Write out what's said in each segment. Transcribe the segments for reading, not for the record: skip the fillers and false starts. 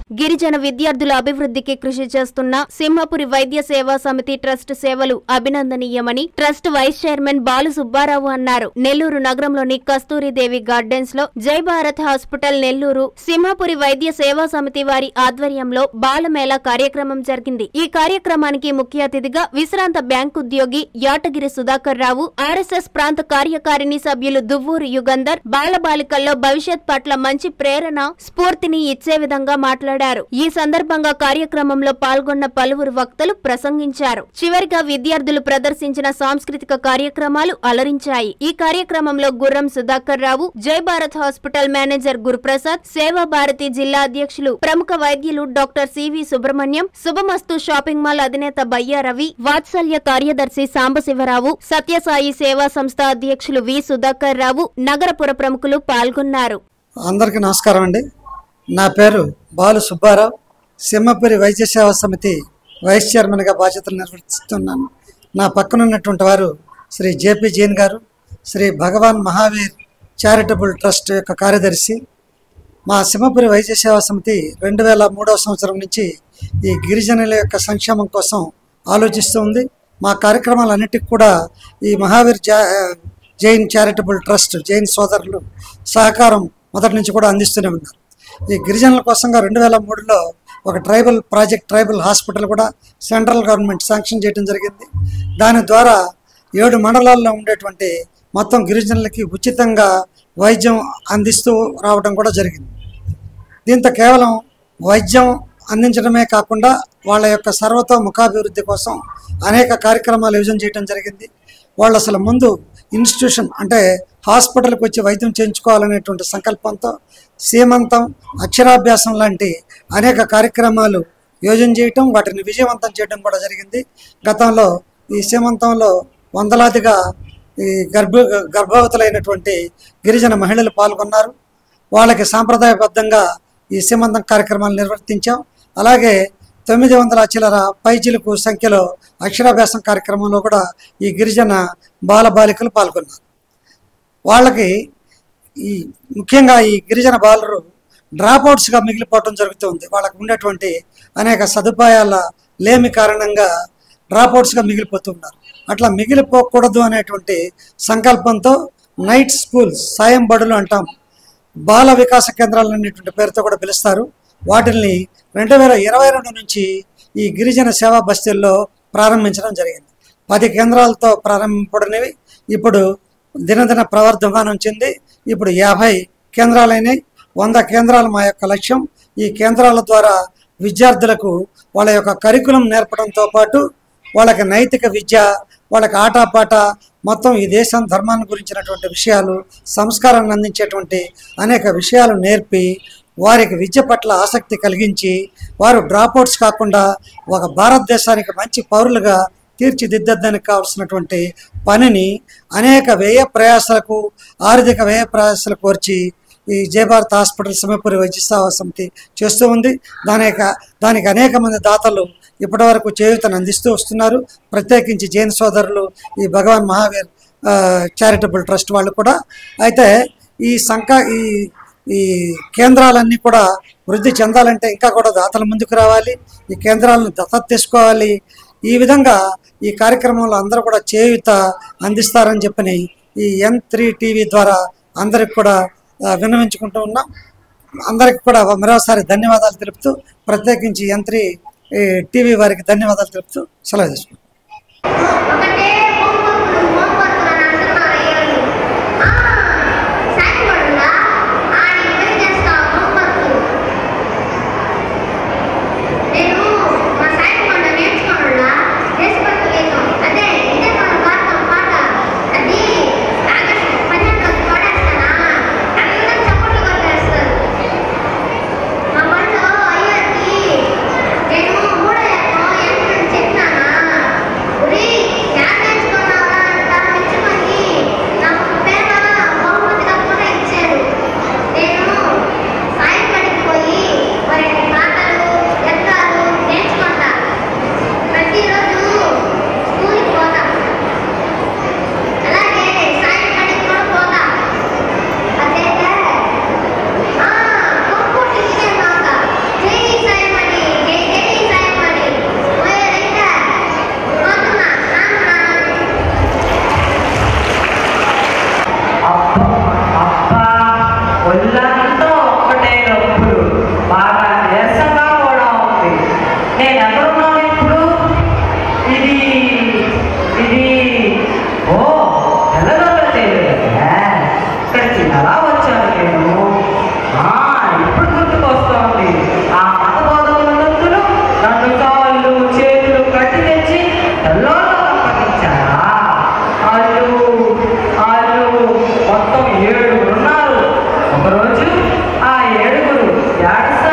గిరిజన విద్యార్థుల అభివృద్ధికి కృషి చేస్తున్న సింహపురి వైద్య సేవా సమితి ట్రస్ట్ సేవలు అభినందనీయమని trust vice chairman Balu Subbarao అన్నారు. నెల్లూరు నగరంలోని కస్తూరిదేవి గార్డెన్స్ లో జై భారత్ హాస్పిటల్ నెల్లూరు సింహపురి వైద్య సేవా సమితి వారి ఆధ్వర్యంలో బాలమేళా కార్యక్రమం జరిగింది. ఈ కార్యక్రమానికి ముఖ్య అతిథిగా విశ్రాంత బ్యాంక్ ఉద్యోగి యాటగిరి సుధాకర్ రావు, ఆర్ఎస్ఎస్ ప్రాంత కార్యకారిణి సభ్యులు దువ్వూరు యుగంధర్ బాలబాలికల్లో భవిష్యత్ పట్ల మంచి ప్రేరణ, స్ఫూర్తిని ఇచ్చే విధంగా మాట్లాడారు. ఈ సందర్భంగా కార్యక్రమంలో పాల్గొన్న పలువురు వక్తలు ప్రసంగించారు. చివరిగా విద్యార్థులు ప్రదర్శించిన సాంస్కృతిక కార్యక్రమాలు అలరించాయి. ఈ కార్యక్రమంలో గుర్రం సుధాకర్ రావు, జై భారత్ హాస్పిటల్ మేనేజర్ గురుప్రసాద్, సేవా భారతి జిల్లా అధ్యక్షులు ప్రముఖ వైద్యులు డాక్టర్ సివి సుబ్రహ్మణ్యం, శుభమస్తు షాపింగ్ మాల్ అధినేత బయ్యా రవి, వాత్సల్య కార్యదర్శి సాంబశివరావు, సత్యసాయి సేవా సంస్థ అధ్యక్షులు వి సుధాకర్ రావు, నగరపుర ప్రముఖులు పాల్గొన్నారు. అందరికీ నమస్కారం అండి. నా పేరు బాలు సుబ్బారావు. సింహపురి వైద్య సేవా సమితి వైస్ చైర్మన్గా బాధ్యతలు నిర్వర్తిస్తున్నాను. నా పక్కన ఉన్నటువంటి వారు శ్రీ జేపీ జైన్ గారు, శ్రీ భగవాన్ మహావీర్ చారిటబుల్ ట్రస్ట్ యొక్క కార్యదర్శి. మా సింహపురి వైద్య సేవా సమితి 2003వ సంవత్సరం నుంచి ఈ గిరిజనుల యొక్క సంక్షేమం కోసం ఆలోచిస్తూ ఉంది. మా కార్యక్రమాలన్నిటికీ కూడా ఈ మహావీర్ జైన్ చారిటబుల్ ట్రస్ట్ జైన్ సోదరులు సహకారం మొదటి నుంచి కూడా అందిస్తూనే ఉన్నారు. ఈ గిరిజనుల కోసంగా 2003లో ఒక ట్రైబల్ హాస్పిటల్ కూడా సెంట్రల్ గవర్నమెంట్ శాంక్షన్ చేయడం జరిగింది. దాని ద్వారా 7 మండలాల్లో ఉండేటువంటి మొత్తం గిరిజనులకి ఉచితంగా వైద్యం అందిస్తూ రావడం కూడా జరిగింది. దీంతో కేవలం వైద్యం అందించడమే కాకుండా వాళ్ళ యొక్క సర్వతోముఖాభివృద్ధి కోసం అనేక కార్యక్రమాలు యోజన చేయడం జరిగింది. వాళ్ళు అసలు ముందు ఇన్స్టిట్యూషన్ అంటే హాస్పిటల్కి వచ్చి వైద్యం చేయించుకోవాలనేటువంటి సంకల్పంతో సీమంతం, అక్షరాభ్యాసం లాంటి అనేక కార్యక్రమాలు యోజన చేయటం, వాటిని విజయవంతం చేయడం కూడా జరిగింది. గతంలో ఈ సీమంతంలో వందలాదిగా ఈ గర్భవతులైనటువంటి గిరిజన మహిళలు పాల్గొన్నారు. వాళ్ళకి సాంప్రదాయబద్ధంగా ఈ సీమంతం కార్యక్రమాలు నిర్వర్తించాం. అలాగే 900 చిల్లర పైచిలుకు సంఖ్యలో అక్షరాభ్యాసం కార్యక్రమంలో కూడా ఈ గిరిజన బాలబాలికలు పాల్గొన్నారు. వాళ్ళకి ఈ ముఖ్యంగా ఈ గిరిజన బాలురు డ్రాప్అవుట్స్గా మిగిలిపోవటం జరుగుతుంది. వాళ్ళకు ఉండేటువంటి అనేక సదుపాయాల లేమి కారణంగా డ్రాప్అవుట్స్గా మిగిలిపోతున్నారు. అట్లా మిగిలిపోకూడదు అనేటువంటి సంకల్పంతో నైట్ స్కూల్స్, సాయం బడులు అంటాం, బాల వికాస కేంద్రాలు అనేటువంటి పేరుతో కూడా పిలుస్తారు. వాటిని 2022 నుంచి ఈ గిరిజన సేవా బస్తీల్లో ప్రారంభించడం జరిగింది. 10 కేంద్రాలతో ప్రారంభింపబడినవి ఇప్పుడు దినదిన ప్రవర్ధమానం చెంది ఇప్పుడు 50 కేంద్రాలైనవి. 100 కేంద్రాలు మా యొక్క లక్ష్యం. ఈ కేంద్రాల ద్వారా విద్యార్థులకు వాళ్ళ యొక్క కరికులం నేర్పడంతో పాటు వాళ్ళకి నైతిక విద్య, వాళ్ళకి ఆటపాట, మొత్తం ఈ దేశం ధర్మాన్ని గురించినటువంటి విషయాలు, సంస్కారాన్ని అందించేటువంటి అనేక విషయాలు నేర్పి వారికి విద్య పట్ల ఆసక్తి కలిగించి వారు డ్రాప్అవుట్స్ కాకుండా ఒక భారతదేశానికి మంచి పౌరులుగా తీర్చిదిద్దడానికి కావాల్సినటువంటి పనిని అనేక ఆర్థిక వ్యయ ప్రయాసాలకు వచ్చి ఈ జై భారత్ హాస్పిటల్ సింహపురి వైద్య సేవా సమితి చేస్తూ ఉంది. దానికి అనేక మంది దాతలు ఇప్పటి వరకు చేయూతను అందిస్తూ వస్తున్నారు. ప్రత్యేకించి జైన్ సోదరులు, ఈ భగవాన్ మహావీర్ చారిటబుల్ ట్రస్ట్ వాళ్ళు కూడా. అయితే ఈ కేంద్రాలన్నీ కూడా వృద్ధి చెందాలంటే ఇంకా కూడా దాతల ముందుకు రావాలి, ఈ కేంద్రాలను దత్తత తీసుకోవాలి. ఈ విధంగా ఈ కార్యక్రమంలో అందరూ కూడా చేయూత అందిస్తారని చెప్పని ఈ N3 టీవీ ద్వారా అందరికి కూడా విన్నవించుకుంటూ ఉన్నాం. అందరికి కూడా మరోసారి ధన్యవాదాలు తెలుపుతూ, ప్రత్యేకించి N3 టీవీ వారికి ధన్యవాదాలు తెలుపుతూ సెలవు తీసుకుంటాం. Yeah. ఒళ్ళంతా ఒక్కటే నొప్పులు, బాగా నీరసంగా కూడా ఉంది. నేను ఎక్కడున్నాను ఇప్పుడు? ఇది ఇది ఓ తెల్లదొంగల తేలి కదా, ఇక్కడికి ఎలా వచ్చాను నేను? ఇప్పుడు గుర్తుకొస్తోంది. ఆ మత బోధకులు నన్ను కాళ్ళు చేతులు కట్టి తెచ్చి తెల్లోళ్ళు అప్పగించారా? వాళ్ళు మొత్తం 7 ఉన్నారు. ఒకరోజు ఆ 7 ఏడుస్తా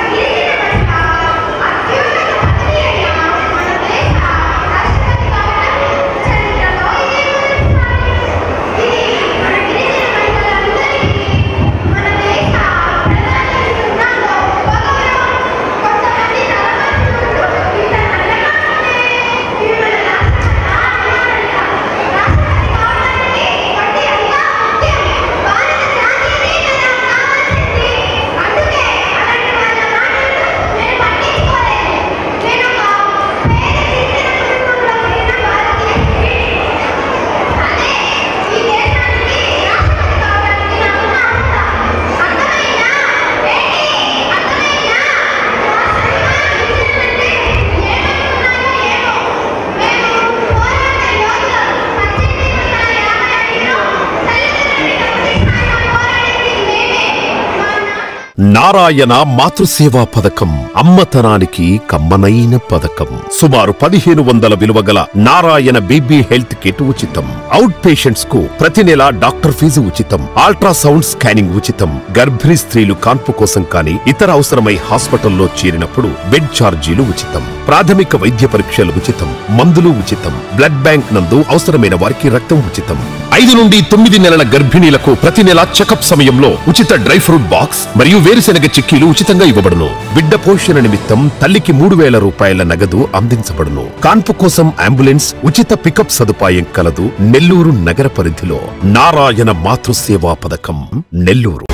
నారాయణ మాతృసేవా పథకం అమ్మతనానికి కమ్మనైన పథకం. సుమారు 1500 విలువగల నారాయణ బేబీ హెల్త్ కిట్ ఉచితం. అవుట్ పేషెంట్స్ కు ప్రతి నెల డాక్టర్ ఫీజు ఉచితం. అల్ట్రాసౌండ్ స్కానింగ్ ఉచితం. గర్భిణీ స్త్రీలు కాన్పు కోసం కానీ ఇతర అవసరమై హాస్పిటల్లో చేరినప్పుడు బెడ్ ఛార్జీలు ఉచితం. ప్రాథమిక వైద్య పరీక్షలు ఉచితం. మందులు ఉచితం. బ్లడ్ బ్యాంక్ నందు అవసరమైన వారికి రక్తం ఉచితం. 5 నుండి 9 నెలల గర్భిణీలకు ప్రతి నెల చెకప్ సమయంలో ఉచిత డ్రై ఫ్రూట్ బాక్స్ మరియు వేరుశెనగ చిక్కీలు ఉచితంగా ఇవ్వబడును. బిడ్డ పోషణ నిమిత్తం తల్లికి 3000 రూపాయల నగదు అందించబడును. కాన్పు కోసం అంబులెన్స్ ఉచిత పికప్ సదుపాయం కలదు. నెల్లూరు నగర పరిధిలో నారాయణ మాతృసేవా పథకం నెల్లూరు.